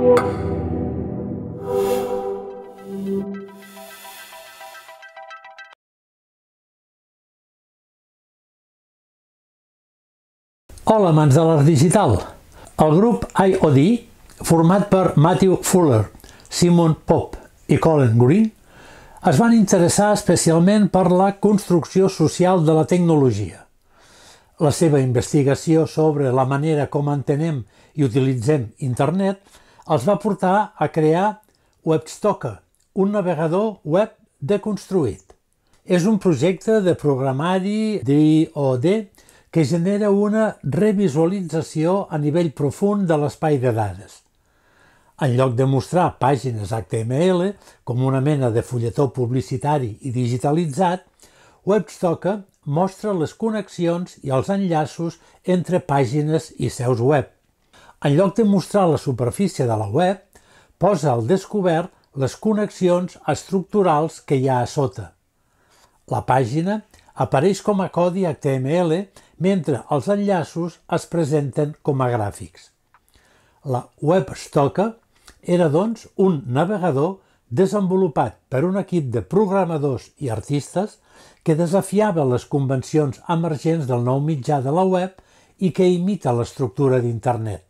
Hola, amants de l'art digital! El grup IOD, format per Matthew Fuller, Simon Pope i Colin Green, es van interessar especialment per la construcció social de la tecnologia. La seva investigació sobre la manera com entenem i utilitzem Internet els va portar a crear WebStalker, un navegador web deconstruït. És un projecte de programari d'IOD que genera una revisualització a nivell profund de l'espai de dades. En lloc de mostrar pàgines HTML com una mena de fulletó publicitari i digitalitzat, WebStalker mostra les connexions i els enllaços entre pàgines i seus web. En lloc de mostrar la superfície de la web, posa al descobert les connexions estructurals que hi ha a sota. La pàgina apareix com a codi HTML mentre els enllaços es presenten com a gràfics. La WebStalker era, doncs, un navegador desenvolupat per un equip de programadors i artistes que desafiava les convencions emergents del nou mitjà de la web i que imita l'estructura d'Internet.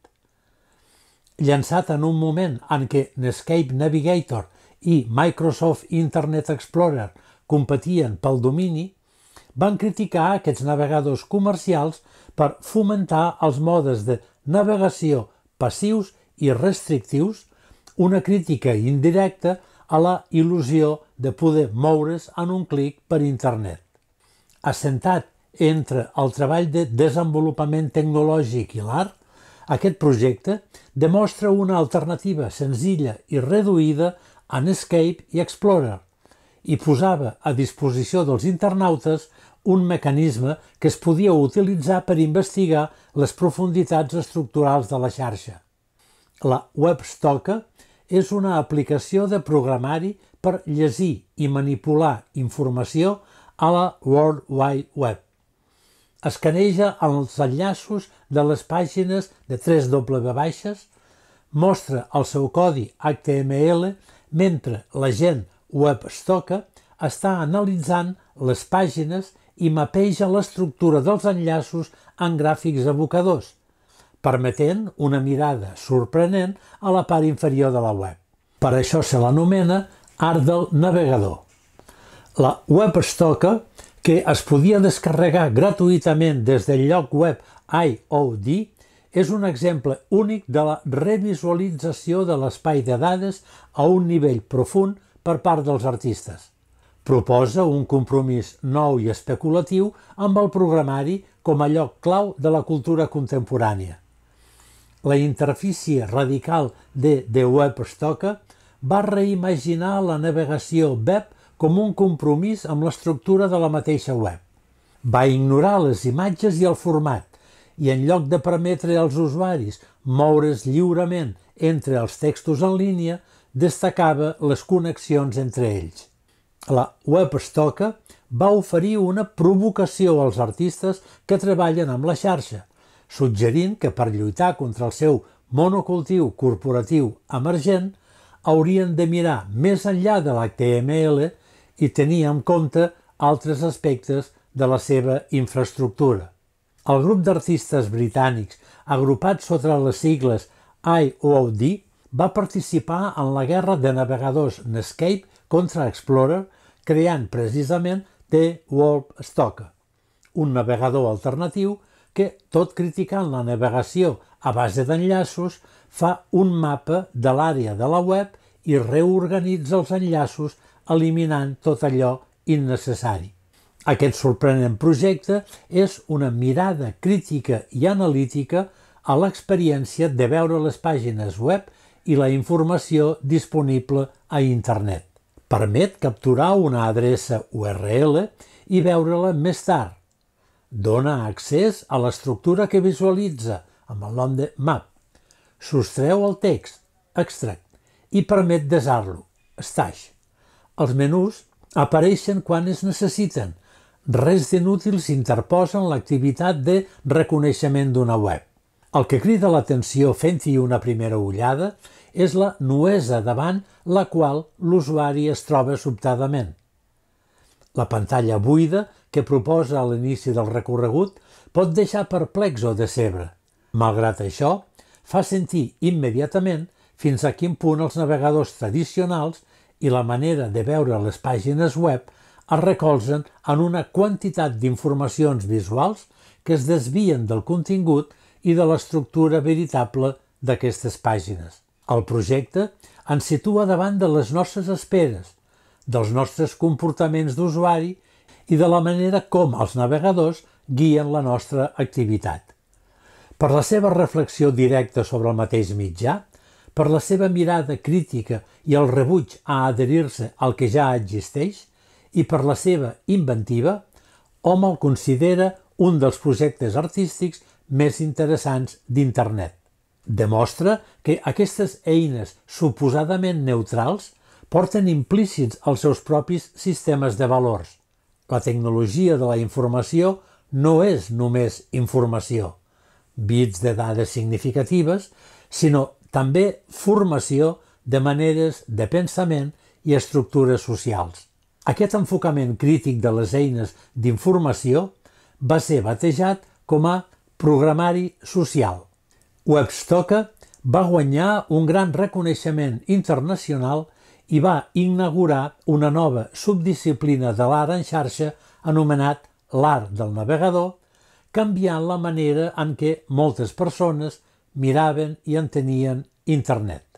Llançat en un moment en què Netscape Navigator i Microsoft Internet Explorer competien pel domini, van criticar aquests navegadors comercials per fomentar els modes de navegació passius i restrictius, una crítica indirecta a la il·lusió de poder moure's en un clic per internet. Assentat entre el treball de desenvolupament tecnològic i l'art, aquest projecte demostra una alternativa senzilla i reduïda a Netscape i Explorer i posava a disposició dels internautes un mecanisme que es podia utilitzar per investigar les profunditats estructurals de la xarxa. La WebStalker és una aplicació de programari per llegir i manipular informació a la World Wide Web. Escaneja els enllaços de les pàgines de 3W+, mostra el seu codi HTML mentre l'agent WebStalker està analitzant les pàgines i mapeja l'estructura dels enllaços en gràfics evocadors, permetent una mirada sorprenent a la part inferior de la web. Per això se l'anomena art del navegador. La WebStalker, que es podia descarregar gratuïtament des del lloc web IOD, és un exemple únic de la revisualització de l'espai de dades a un nivell profund per part dels artistes. Proposa un compromís nou i especulatiu amb el programari com a lloc clau de la cultura contemporània. La interfície radical de The WebStalker va reimaginar la navegació web com un compromís amb l'estructura de la mateixa web. Va ignorar les imatges i el format, i en lloc de permetre als usuaris moure's lliurement entre els textos en línia, destacava les connexions entre ells. La WebStalker va oferir una provocació als artistes que treballen amb la xarxa, suggerint que per lluitar contra el seu monocultiu corporatiu emergent haurien de mirar més enllà de l'HTML i tenir en compte altres aspectes de la seva infraestructura. El grup d'artistes britànics, agrupat sota les sigles IOD, va participar en la guerra de navegadors Netscape contra Explorer, creant precisament The WebStalker, un navegador alternatiu que, tot criticant la navegació a base d'enllaços, fa un mapa de l'àrea de la web i reorganitza els enllaços eliminant tot allò innecessari. Aquest sorprenent projecte és una mirada crítica i analítica a l'experiència de veure les pàgines web i la informació disponible a Internet. Permet capturar una adreça URL i veure-la més tard. Dóna accés a l'estructura que visualitza, amb el nom de map. Sostreu el text, extract, i permet desar-lo, stash. Els menús apareixen quan es necessiten. Res d'inútil s'interposa en l'activitat de reconeixement d'una web. El que crida l'atenció fent-hi una primera ullada és la nuesa davant la qual l'usuari es troba sobtadament. La pantalla buida que proposa a l'inici del recorregut pot deixar perplex o decebre. Malgrat això, fa sentir immediatament fins a quin punt els navegadors tradicionals i la manera de veure les pàgines web es recolzen en una quantitat d'informacions visuals que es desvien del contingut i de l'estructura veritable d'aquestes pàgines. El projecte ens situa davant de les nostres esperes, dels nostres comportaments d'usuari i de la manera com els navegadors guien la nostra activitat. Per la seva reflexió directa sobre el mateix mitjà, per la seva mirada crítica i el rebuig a adherir-se al que ja existeix, i per la seva inventiva, hom el considera un dels projectes artístics més interessants d'Internet. Demostra que aquestes eines suposadament neutrals porten implícits els seus propis sistemes de valors. La tecnologia de la informació no és només informació, bits de dades significatives, sinó també formació de maneres de pensament i estructures socials. Aquest enfocament crític de les eines d'informació va ser batejat com a programari social. Webstoker va guanyar un gran reconeixement internacional i va inaugurar una nova subdisciplina de l'art en xarxa anomenat l'art del navegador, canviant la manera en què moltes persones miraven i entenien Internet.